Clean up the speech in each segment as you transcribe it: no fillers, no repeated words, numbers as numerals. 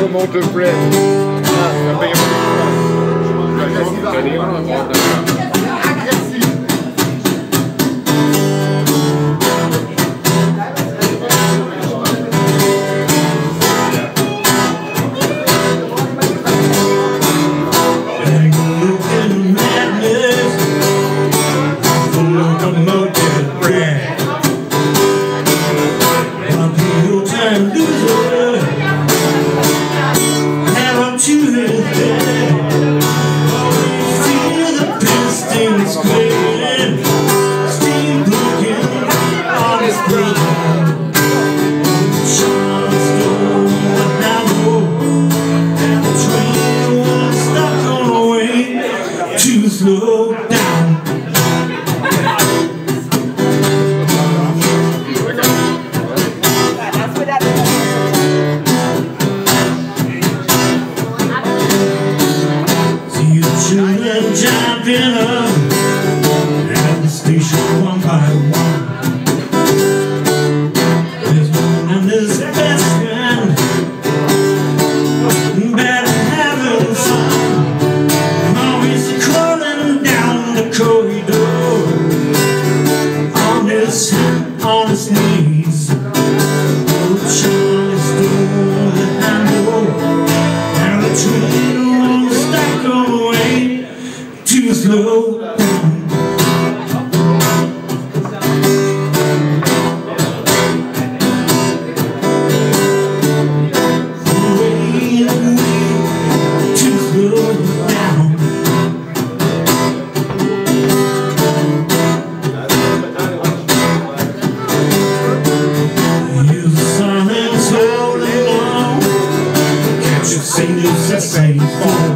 locomotive bridge. Slow down. See the children jumping up at the station one by one. There's one and his best friend, bad having fun. Corridor on his knees. Oh, Charlie stole the handle, and the train won't stop going too slow down. Too slow down. Singers that say fall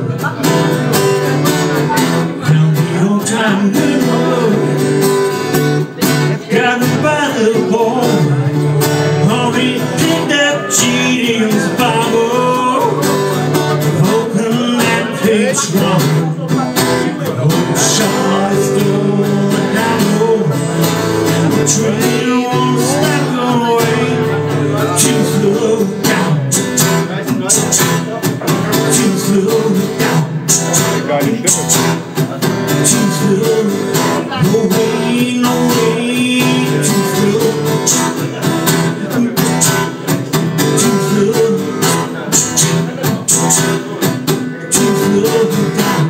down the old time good road, got by the ball. Honey picked up cheating's Bible, hoping that page wrong. Oh, Charlie stole the handle, and the train won't stop going too slow down. Too slow down. Too slow. No way, no way. Too slow. Too slow. Too slow down.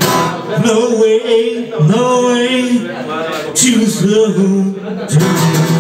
No way, too slow.